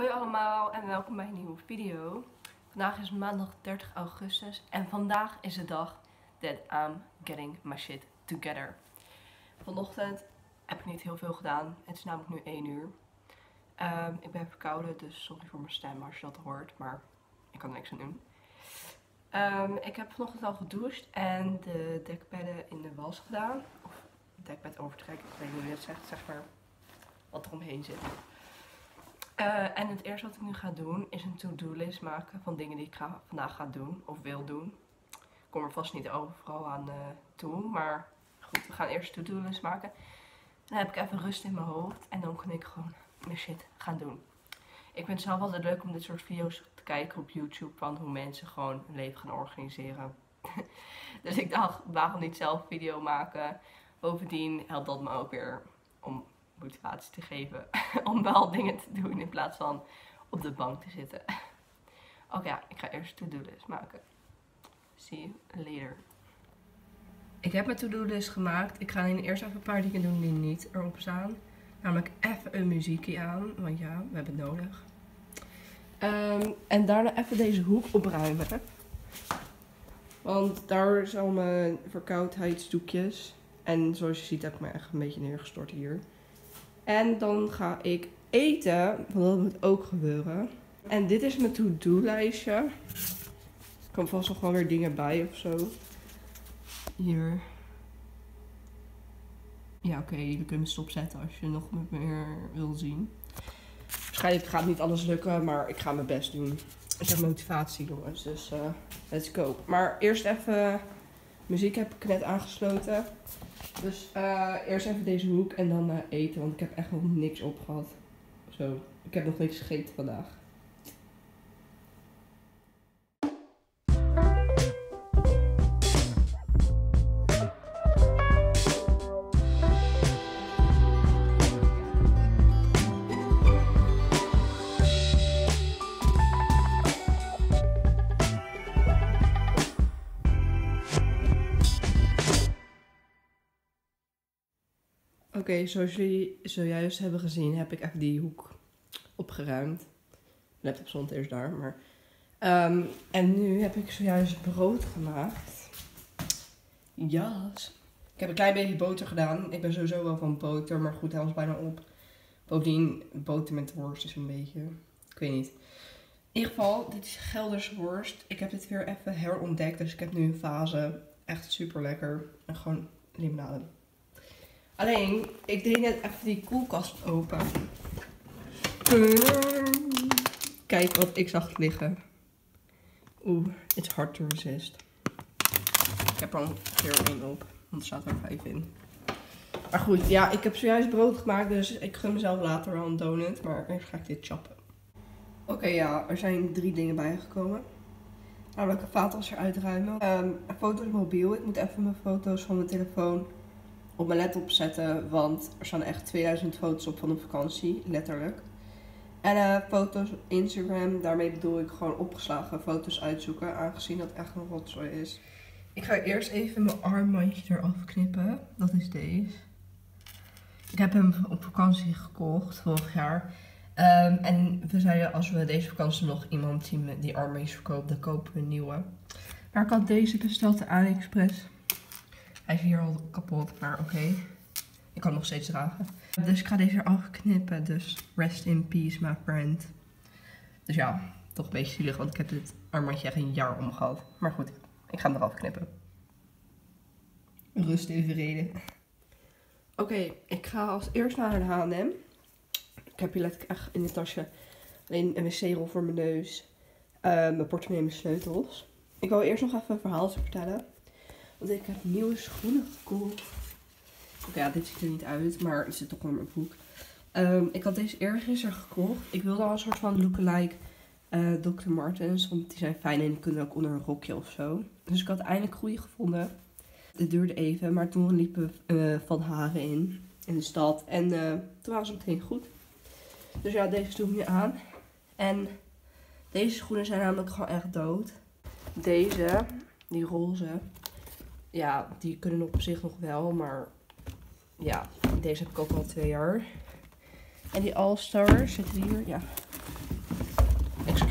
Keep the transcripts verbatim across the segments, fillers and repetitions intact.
Hoi allemaal en welkom bij een nieuwe video. Vandaag is maandag dertig augustus en vandaag is de dag that I'm getting my shit together. Vanochtend heb ik niet heel veel gedaan. Het is namelijk nu één uur. Um, ik ben verkouden, dus sorry voor mijn stem als je dat hoort, maar ik kan er niks aan doen. Um, ik heb vanochtend al gedoucht en de dekbedden in de was gedaan. Of dekbed overtrekken, ik weet niet hoe je dat zegt, zeg maar wat er omheen zit. Uh, en het eerste wat ik nu ga doen is een to-do-list maken van dingen die ik ga, vandaag ga doen of wil doen. Ik kom er vast niet overal aan uh, toe, maar goed, we gaan eerst een to-do-list maken. Dan heb ik even rust in mijn hoofd en dan kan ik gewoon mijn shit gaan doen. Ik vind het zelf altijd leuk om dit soort video's te kijken op YouTube van hoe mensen gewoon hun leven gaan organiseren. Dus ik dacht, waarom niet zelf een video maken? Bovendien helpt dat me ook weer om motivatie te geven om wel dingen te doen in plaats van op de bank te zitten. Oké, ja, ik ga eerst een to-do-list maken. See you later. Ik heb mijn to-do-list gemaakt. Ik ga alleen eerst even een paar dingen doen die niet erop staan. Namelijk even een muziekje aan, want ja, we hebben het nodig. Um, en daarna even deze hoek opruimen. Want daar zijn al mijn verkoudheidsdoekjes. En zoals je ziet heb ik me echt een beetje neergestort hier. En dan ga ik eten, want dat moet ook gebeuren. En dit is mijn to-do-lijstje. Er komen vast nog wel weer dingen bij of zo. Hier. Ja, oké, okay, jullie kunnen me stopzetten als je nog meer wil zien. Waarschijnlijk gaat niet alles lukken, maar ik ga mijn best doen. Ik heb motivatie, jongens, dus uh, let's go. Maar eerst even, muziek heb ik net aangesloten. Dus uh, eerst even deze hoek en dan uh, eten, want ik heb echt nog niks opgehad. Zo, ik heb nog niks gegeten vandaag. Oké, okay, zoals jullie zojuist hebben gezien heb ik even die hoek opgeruimd. De laptop stond eerst daar, maar... Um, en nu heb ik zojuist brood gemaakt. Yes. Ik heb een klein beetje boter gedaan. Ik ben sowieso wel van boter, maar goed, hij was bijna op. Bovendien, boter met worst is een beetje... Ik weet niet. In ieder geval, dit is Gelderse worst. Ik heb dit weer even herontdekt, dus ik heb nu een fase. Echt super lekker. En gewoon limonade. Alleen, ik deed net even die koelkast open. Kijk wat ik zag liggen. Oeh, it's hard to resist. Ik heb er al keer één op, want er staat er vijf in. Maar goed, ja, ik heb zojuist brood gemaakt, dus ik gun mezelf later wel een donut. Maar eerst ga ik dit chappen. Oké, okay, ja, er zijn drie dingen bijgekomen. Namelijk een vaatwasser uitruimen. Um, een foto's mobiel. Ik moet even mijn foto's van mijn telefoon op mijn laptop zetten, want er staan echt tweeduizend foto's op van een vakantie, letterlijk. En uh, foto's op Instagram, daarmee bedoel ik gewoon opgeslagen foto's uitzoeken, aangezien dat echt een rotzooi is. Ik ga eerst even mijn armbandje eraf knippen, dat is deze. Ik heb hem op vakantie gekocht, vorig jaar. Um, en we zeiden, als we deze vakantie nog iemand zien die armbandjes verkoopt, dan kopen we een nieuwe. Maar ik had deze besteld op AliExpress. Hij is hier al kapot, maar oké. Okay. Ik kan hem nog steeds dragen. Dus ik ga deze eraf knippen. Dus rest in peace, my friend. Dus ja, toch een beetje zielig, want ik heb dit armbandje echt een jaar omgehad. Maar goed, ik ga hem eraf knippen. Rust in vrede. Oké, okay, ik ga als eerst naar de H en M. Ik heb hier letterlijk echt in het tasje alleen een wc-rol voor mijn neus. Uh, mijn portemonnee en mijn sleutels. Ik wil eerst nog even een verhaal vertellen. Want ik heb nieuwe schoenen gekocht. Oké, ja, dit ziet er niet uit, maar het zit toch wel in mijn broek. Um, ik had deze eergisteren gekocht. Ik wilde al een soort van lookalike uh, dokter Martens. Want die zijn fijn en die kunnen ook onder een rokje of zo. Dus ik had eindelijk goede gevonden. Het duurde even, maar toen liepen uh, Van Haren in. In de stad. En uh, toen waren ze meteen goed. Dus ja, deze doe ik nu aan. En deze schoenen zijn namelijk gewoon echt dood. Deze, die roze... Ja, die kunnen op zich nog wel, maar ja, deze heb ik ook al twee jaar. En die All-Star zit hier, ja.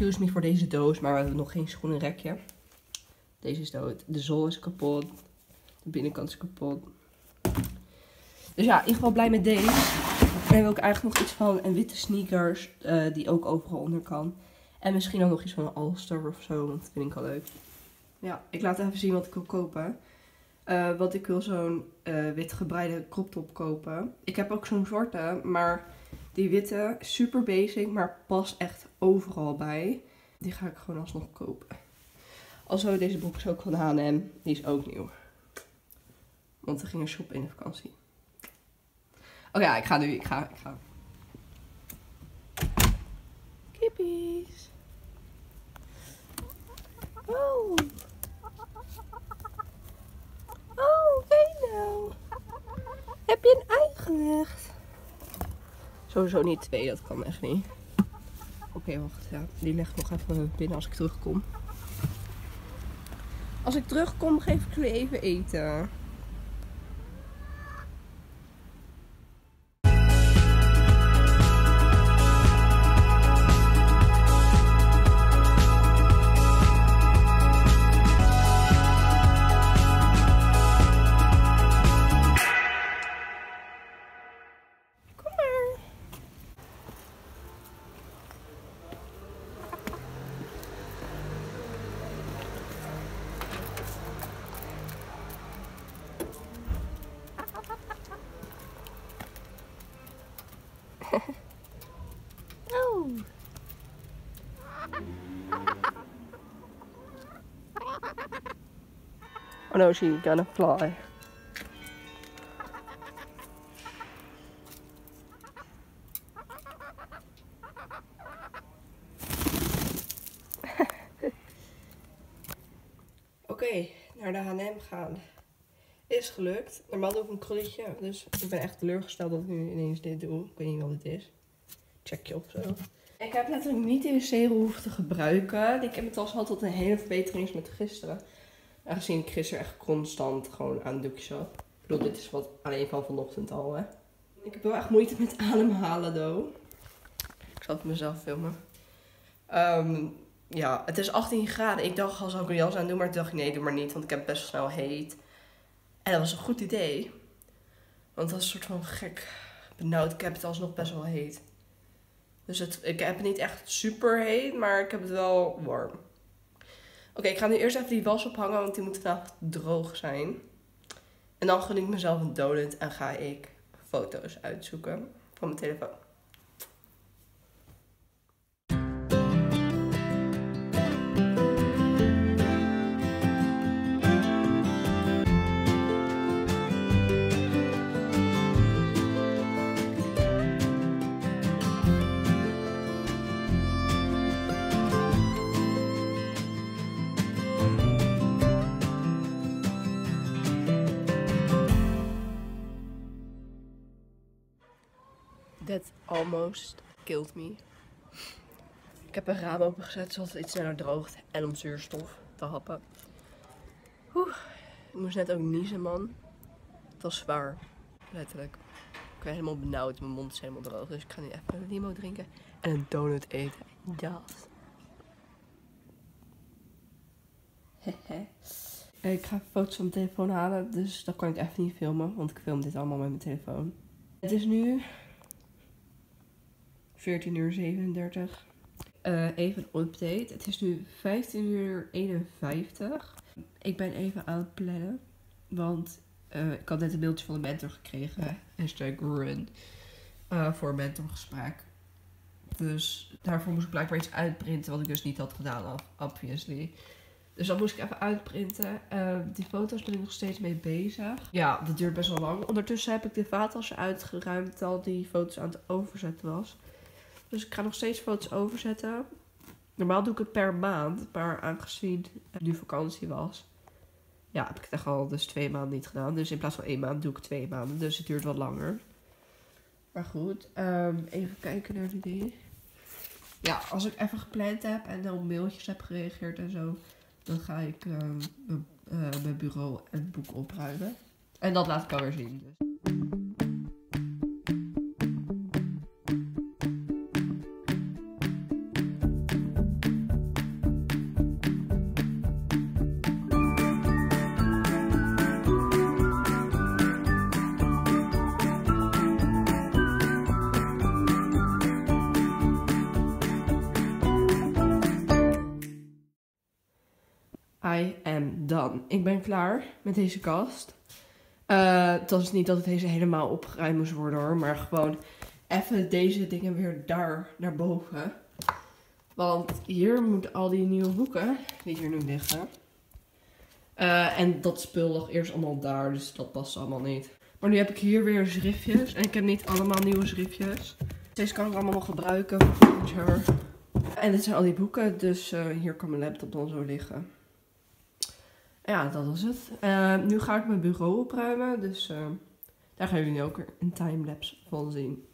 excuse me voor deze doos, maar we hebben nog geen schoenenrekje. Deze is dood. De zool is kapot. De binnenkant is kapot. Dus ja, in ieder geval blij met deze. En dan wil ik eigenlijk nog iets van een witte sneakers, uh, die ook overal onder kan. En misschien ook nog iets van een All-Star of zo, want dat vind ik wel leuk. Ja, ik laat even zien wat ik wil kopen. Uh, want ik wil zo'n uh, wit gebreide crop top kopen. Ik heb ook zo'n zwarte, maar die witte, super basic, maar past echt overal bij. Die ga ik gewoon alsnog kopen. Also, deze broek is ook van H en M. Die is ook nieuw. Want we gingen shoppen in de vakantie. Oké, ja, ik ga nu. Ik ga. Ik ga. Kippies. Oh. Oh, kijk nou. Heb je een ei gelegd? Sowieso niet twee, dat kan echt niet. Oké, okay, wacht. Ja, die leg ik nog even binnen als ik terugkom. Als ik terugkom, geef ik jullie even eten. Oh. Oh no, she's gonna fly. Oké, okay, naar de H en M gaan. Is gelukt. Normaal doe ik een krulletje, dus ik ben echt teleurgesteld dat ik nu ineens dit doe. Ik weet niet wat dit is. Checkje of zo. Ik heb letterlijk niet de wc-rol hoeven te gebruiken. Ik heb het als altijd een hele verbetering met gisteren. Aangezien ik gisteren echt constant gewoon aan het doekje zat. Ik bedoel, dit is wat alleen van vanochtend al, hè. Ik heb wel echt moeite met ademhalen, though. Ik zal het mezelf filmen. Um, ja, het is achttien graden. Ik dacht al, zou ik een jas aan doen, maar toen dacht ik, nee, doe maar niet. Want ik heb best wel snel heet. En dat was een goed idee. Want dat is een soort van gek benauwd. Ik heb het alsnog best wel heet. Dus het, ik heb het niet echt super heet, maar ik heb het wel warm. Oké, okay, ik ga nu eerst even die was ophangen, want die moet vandaag droog zijn. En dan gun ik mezelf een donut en ga ik foto's uitzoeken van mijn telefoon. That almost killed me. Ik heb een raam opengezet zodat het iets sneller droogt en om zuurstof te happen. Oeh, ik moest net ook niezen, man. Het was zwaar, letterlijk. Ik ben helemaal benauwd, mijn mond is helemaal droog. Dus ik ga nu even een limo drinken en een donut eten. Ja. Ik ga foto's van mijn telefoon halen, dus dat kan ik even niet filmen, want ik film dit allemaal met mijn telefoon. Het is nu veertien uur zevenendertig. Uh, even een update. Het is nu vijftien uur eenenvijftig. Ik ben even aan het plannen. Want uh, ik had net een mailtje van de mentor gekregen. Hashtag run. Uh, voor een mentorgesprek. Dus daarvoor moest ik blijkbaar iets uitprinten. Wat ik dus niet had gedaan, obviously. Dus dat moest ik even uitprinten. Uh, die foto's ben ik nog steeds mee bezig. Ja, dat duurt best wel lang. Ondertussen heb ik de vaatwasser uitgeruimd. Terwijl die foto's aan het overzetten was. Dus ik ga nog steeds foto's overzetten. Normaal doe ik het per maand. Maar aangezien het nu vakantie was. Ja, heb ik het echt al dus twee maanden niet gedaan. Dus in plaats van één maand doe ik twee maanden. Dus het duurt wat langer. Maar goed. Um, even kijken naar die dingen. Ja, als ik even gepland heb. En dan op mailtjes heb gereageerd en zo. Dan ga ik um, mijn uh, bureau en het boek opruimen. En dat laat ik alweer zien. Dus. I am done. Ik ben klaar met deze kast. Uh, het was niet dat deze helemaal opgeruimd moest worden hoor. Maar gewoon even deze dingen weer daar naar boven. Want hier moeten al die nieuwe boeken die hier nu liggen. Uh, en dat spul lag eerst allemaal daar. Dus dat past allemaal niet. Maar nu heb ik hier weer schriftjes. En ik heb niet allemaal nieuwe schriftjes. Deze kan ik allemaal nog gebruiken voor volgend jaar. En dit zijn al die boeken. Dus uh, hier kan mijn laptop dan zo liggen. Ja, dat was het. Uh, nu ga ik mijn bureau opruimen. Dus uh, daar gaan jullie ook een timelapse van zien.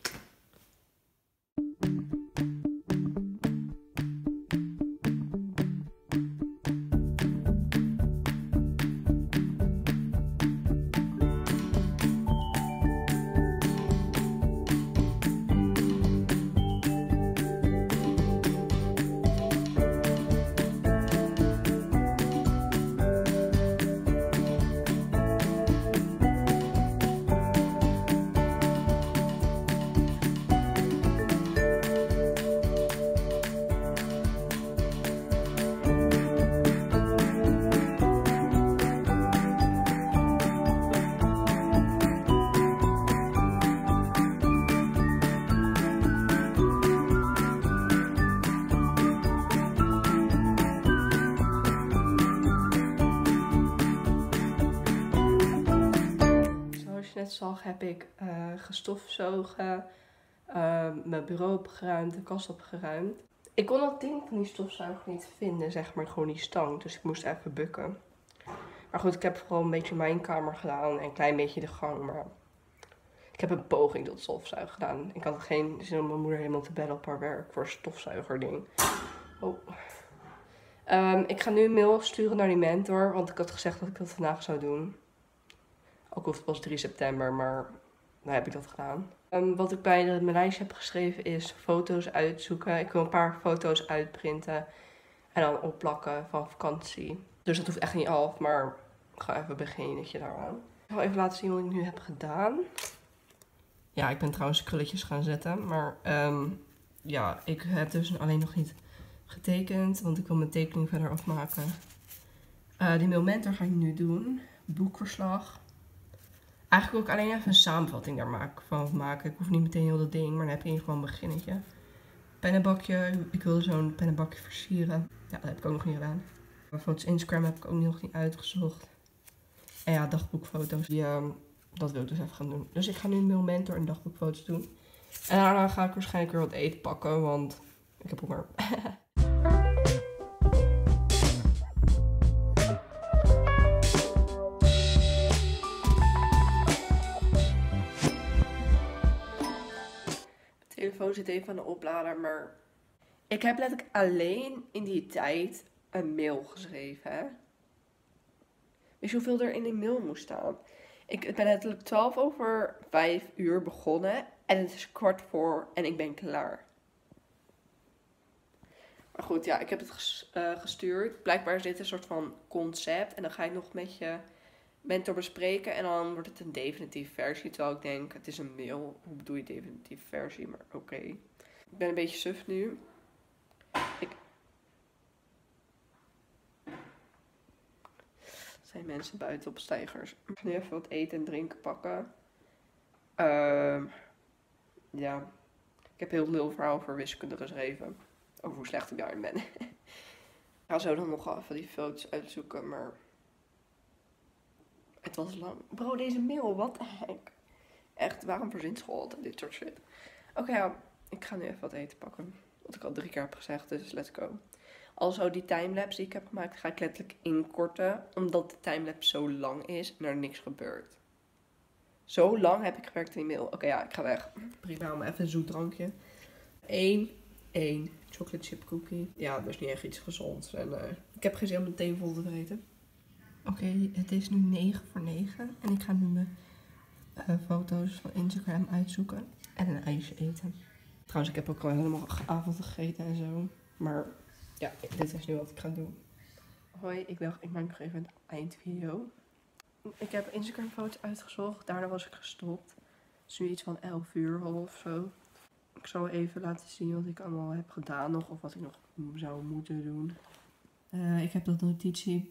Net zag heb ik uh, gestofzogen, uh, mijn bureau opgeruimd, de kast opgeruimd. Ik kon dat ding van die stofzuiger niet vinden, zeg maar, gewoon die stang. Dus ik moest even bukken. Maar goed, ik heb vooral een beetje mijn kamer gedaan en een klein beetje de gang. Maar ik heb een poging tot stofzuigen gedaan. Ik had geen zin om mijn moeder helemaal te bellen op haar werk voor een stofzuigerding. Oh. Um, ik ga nu een mail sturen naar die mentor, want ik had gezegd dat ik dat vandaag zou doen. Ook al het was drie september, maar nou heb ik dat gedaan. Um, wat ik bij de, mijn lijstje heb geschreven is foto's uitzoeken. Ik wil een paar foto's uitprinten en dan opplakken van vakantie. Dus dat hoeft echt niet af, maar ik ga even beginnen daaraan. Ik zal even laten zien wat ik nu heb gedaan. Ja, ik ben trouwens krulletjes gaan zetten, maar um, ja, ik heb dus alleen nog niet getekend, want ik wil mijn tekening verder afmaken. Uh, die Mailmentor ga ik nu doen. Boekverslag. Eigenlijk wil ik alleen even een samenvatting daar maken, van maken. Ik hoef niet meteen heel dat ding, maar dan heb je in ieder geval een beginnetje. Pennenbakje. Ik wilde zo'n pennenbakje versieren. Ja, dat heb ik ook nog niet gedaan. Foto's Instagram heb ik ook nog niet uitgezocht. En ja, dagboekfoto's. Die, um, dat wil ik dus even gaan doen. Dus ik ga nu een Mailmentor en dagboekfoto's doen. En daarna ga ik waarschijnlijk weer wat eten pakken, want ik heb honger. Mijn telefoon zit even aan de oplader, maar ik heb letterlijk alleen in die tijd een mail geschreven. Hè? Weet je hoeveel er in die mail moest staan? Ik ben letterlijk twaalf over vijf uur begonnen en het is kwart voor en ik ben klaar. Maar goed, ja, ik heb het ges uh, gestuurd. Blijkbaar is dit een soort van concept en dan ga ik nog met je mentor bespreken en dan wordt het een definitieve versie. Terwijl ik denk, het is een mail. Hoe bedoel je definitieve versie? Maar oké. Okay. Ik ben een beetje suf nu. Ik... Er zijn mensen buiten op stijgers. Ik ga nu even wat eten en drinken pakken. Uh, ja. Ik heb heel veel verhaal voor wiskunde geschreven. Over hoe slecht ik daarin ben. Ik ga zo dan nog even die foto's uitzoeken, maar... Het was lang. Bro, deze mail, wat de heck? Echt, waarom verzint school altijd dit soort shit? Oké, okay, ja, ik ga nu even wat eten pakken. Wat ik al drie keer heb gezegd, dus let's go. Also, die timelapse die ik heb gemaakt, ga ik letterlijk inkorten. Omdat de timelapse zo lang is en er niks gebeurt. Zo lang heb ik gewerkt in die mail. Oké, okay, ja, ik ga weg. Prima, maar even een zoet drankje. Eén, één chocolate chip cookie. Ja, dat is niet echt iets gezonds. En uh, ik heb geen zin om meteen vol te vreten. Oké, okay, het is nu negen voor negen en ik ga nu mijn uh, foto's van Instagram uitzoeken en een ijsje eten. Trouwens, ik heb ook al helemaal avond gegeten en zo. Maar ja, dit is nu wat ik ga doen. Hoi, ik dacht, ik maak nog even een eindvideo. Ik heb Instagram foto's uitgezocht, daarna was ik gestopt. Het is nu iets van elf uur of zo. Ik zal even laten zien wat ik allemaal heb gedaan nog of wat ik nog zou moeten doen. Uh, ik heb dat notitie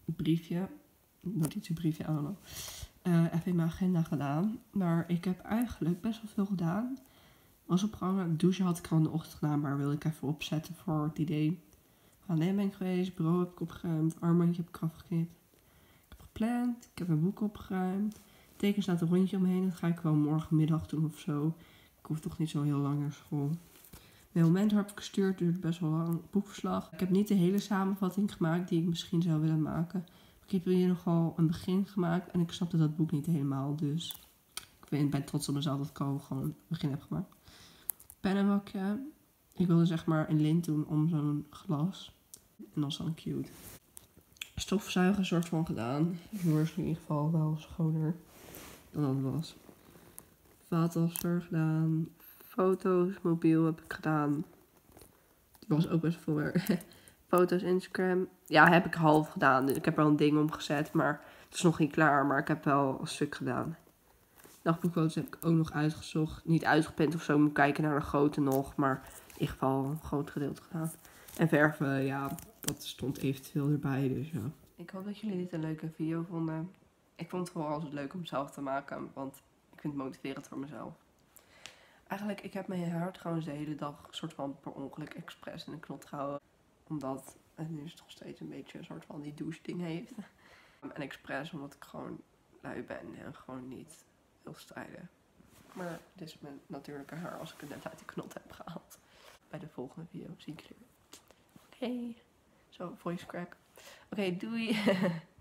briefje, notitiebriefje, I don't know, uh, even in mijn agenda gedaan. Maar ik heb eigenlijk best wel veel gedaan. Was opgehangen, douchen had ik al in de ochtend gedaan, maar wilde ik even opzetten voor het idee. Aan de ben ik geweest, bureau heb ik opgeruimd, armbandje heb ik afgeknipt. Ik heb gepland, ik heb mijn boek opgeruimd. Teken staat een rondje omheen, dat ga ik wel morgenmiddag doen of zo. Ik hoef toch niet zo heel lang naar school. Mijn moment heb ik gestuurd, duurde best wel lang. Boekverslag. Ik heb niet de hele samenvatting gemaakt die ik misschien zou willen maken. Ik heb hier nogal een begin gemaakt en ik snapte dat boek niet helemaal. Dus ik ben trots op mezelf dat ik al gewoon een begin heb gemaakt. Pennenbakje. Ik wilde zeg maar een lint doen om zo'n glas. En dat is dan cute. Stofzuigen soort van gedaan. De vloer is in ieder geval wel schoner dan dat was. Vaatwasser gedaan. Foto's, mobiel heb ik gedaan. Die was ook best veel werk. Foto's, Instagram. Ja, heb ik half gedaan. Ik heb wel een ding omgezet, maar het is nog niet klaar. Maar ik heb wel een stuk gedaan. Dagboekfoto's heb ik ook nog uitgezocht. Niet uitgepend of zo, moet kijken naar de grootte nog. Maar in ieder geval een groot gedeelte gedaan. En verven, ja, dat stond eventueel erbij. Dus ja. Ik hoop dat jullie dit een leuke video vonden. Ik vond het vooral altijd leuk om zelf te maken. Want ik vind het motiverend voor mezelf. Eigenlijk, ik heb mijn haar trouwens de hele dag soort van per ongeluk expres in een knot gehouden. Omdat het nu nog steeds een beetje een soort van die douche ding heeft. En expres omdat ik gewoon lui ben en gewoon niet wil strijden. Maar dit is mijn natuurlijke haar als ik het net uit de knot heb gehaald. Bij de volgende video zie ik jullie weer. Oké, zo voice crack. Oké, doei!